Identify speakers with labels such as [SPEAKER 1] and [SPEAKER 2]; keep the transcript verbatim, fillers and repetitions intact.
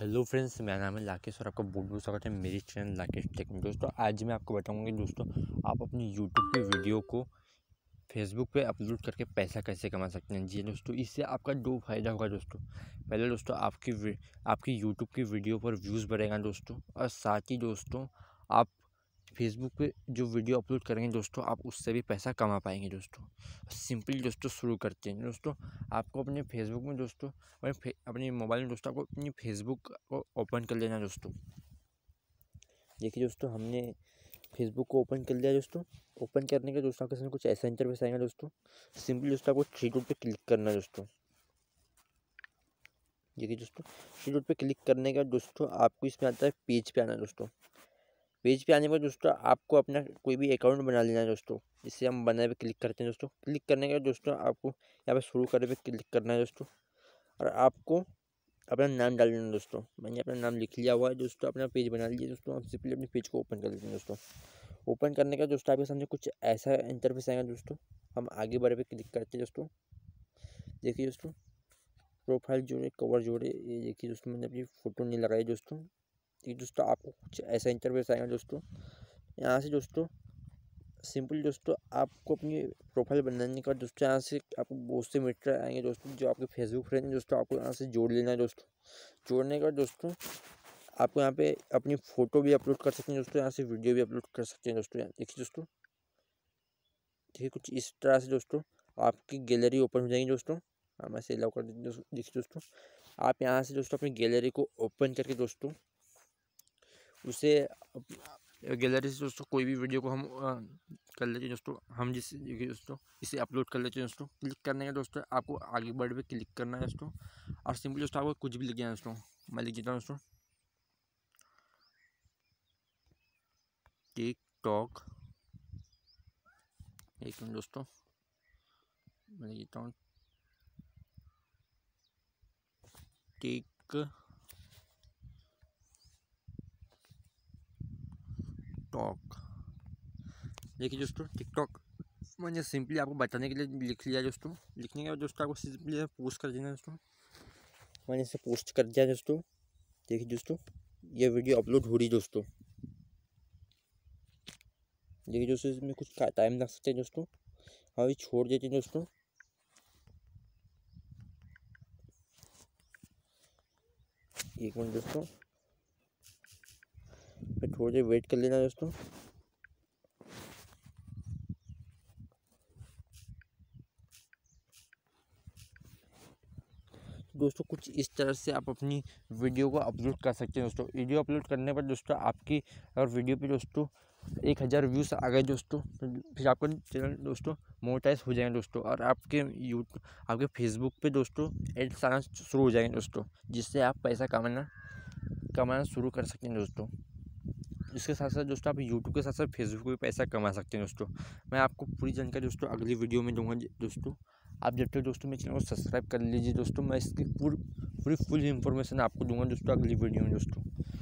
[SPEAKER 1] Hello friends, मेरा नाम है लाकेश और आपका बहुत बहुत स्वागत है मेरे चैनल लाकेश टेक में। दोस्तों आज मैं आपको बताऊंगा कि दोस्तों आप अपनी यूट्यूब की वीडियो को फेसबुक पे अपलोड करके पैसा कैसे कमा सकते हैं। जी दोस्तों, इससे आपका दो फायदा होगा दोस्तों। पहले दोस्तों आपकी आपकी यूट्यूब की वीडियो पर व्यूज़ बढ़ेगा दोस्तों, और साथ ही दोस्तों आप फेसबुक पे जो वीडियो अपलोड करेंगे दोस्तों आप उससे भी पैसा कमा पाएंगे दोस्तों। सिंपली दोस्तों शुरू करते हैं। दोस्तों आपको अपने फेसबुक में दोस्तों अपने अपने मोबाइल में दोस्तों आपको अपनी फेसबुक को ओपन कर लेना दोस्तों। देखिए दोस्तों, हमने फेसबुक को ओपन कर लिया दोस्तों। ओपन करने के दोस्तों आपके सामने कुछ ऐसा इंटरफेस आएगा दोस्तों। सिंपली दोस्तों आपको थ्री डॉट पे क्लिक करना है दोस्तों। देखिए दोस्तों, थ्री डॉट पे क्लिक करने का दोस्तों आपको इसमें आता है पेज पे आना है दोस्तों। पेज पे आने पर दोस्तों आपको अपना कोई भी अकाउंट बना लेना है दोस्तों। जिससे हम बनाने पे क्लिक करते हैं दोस्तों। क्लिक करने के बाद दोस्तों आपको यहाँ पे शुरू करने पे क्लिक करना है दोस्तों, और आपको अपना नाम डाल देना है दोस्तों। मैंने अपना नाम लिख लिया हुआ है दोस्तों। अपना पेज बना लीजिए दोस्तों। हम सिंपली अपने पेज को ओपन कर लेते हैं दोस्तों। ओपन करने का दोस्तों आपके सामने कुछ ऐसा इंटरफेस आएगा दोस्तों। हम आगे बढ़े पे क्लिक करते हैं दोस्तों। देखिए दोस्तों, प्रोफाइल जोड़े, कवर जोड़े, ये देखिए दोस्तों मैंने अपनी फ़ोटो नहीं लगाई दोस्तों। ठीक दोस्तों, आपको कुछ ऐसा इंटरफेस आएगा दोस्तों। यहाँ से दोस्तों सिंपल दोस्तों आपको अपनी प्रोफाइल बनाने का दोस्तों यहाँ से आपको बहुत से मीटर आएंगे दोस्तों। जो आपके फेसबुक फ्रेंड हैं दोस्तों आपको यहाँ से जोड़ लेना है दोस्तों। जोड़ने का दोस्तों आपको यहाँ पे अपनी फ़ोटो भी अपलोड कर सकते हैं दोस्तों। यहाँ से वीडियो भी अपलोड कर सकते हैं दोस्तों। यहाँ देखिए दोस्तों, देखिए कुछ इस तरह से दोस्तों आपकी गैलरी ओपन हो जाएगी दोस्तों। हम ऐसे अलाउ कर देते हैं। देखिए दोस्तों, आप यहाँ से दोस्तों अपनी गैलरी को ओपन करके दोस्तों उसे गैलरी से दोस्तों कोई भी वीडियो को हम आ, कर लेते हैं दोस्तों। हम जिस देखिए दोस्तों इसे अपलोड कर लेते हैं दोस्तों। क्लिक करने का दोस्तों आपको आगे बढ़ पे क्लिक करना है दोस्तों, और सिंपली दोस्तों आपको कुछ भी लिख देना है दोस्तों। मैं लिख देता हूँ दोस्तों टिकटॉक। एक मिनट दोस्तों, मैं लिख देता हूँ टिक टॉक। देखिए दोस्तों, टिकटॉक मैंने सिंपली आपको बताने के लिए लिख लिया दोस्तों। लिखने के बाद दोस्तों आपको सिंपली पोस्ट कर देना दोस्तों। मैंने इसे पोस्ट कर दिया दोस्तों। देखिए दोस्तों, ये वीडियो अपलोड हो रही दोस्तों। देखिए दोस्तों, इसमें कुछ टाइम लग सकता है दोस्तों। अभी छोड़ देते हैं दोस्तों। एक मिनट दोस्तों, थोड़ी देर वेट कर लेना दोस्तों। दोस्तों कुछ इस तरह से आप अपनी वीडियो को अपलोड कर सकते हैं दोस्तों। वीडियो अपलोड करने पर दोस्तों आपकी और वीडियो पे दोस्तों एक हज़ार व्यूज़ आ गए दोस्तों, तो फिर आपका चैनल दोस्तों मोनेटाइज हो जाएंगे दोस्तों। और आपके यूट्यूब आपके फेसबुक पे दोस्तों एड्स आना शुरू हो जाएंगे दोस्तों, जिससे आप पैसा कमाना कमाना शुरू कर सकते हैं दोस्तों। इसके साथ साथ दोस्तों आप यूट्यूब के साथ साथ फेसबुक पे भी पैसा कमा सकते हैं दोस्तों। मैं आपको पूरी जानकारी दोस्तों अगली वीडियो में दूंगा दोस्तों। आप जब तक दोस्तों मेरे चैनल को सब्सक्राइब कर लीजिए दोस्तों। मैं इसकी पूरी पूरी फुल इन्फॉर्मेशन आपको दूंगा दोस्तों अगली वीडियो में दोस्तों।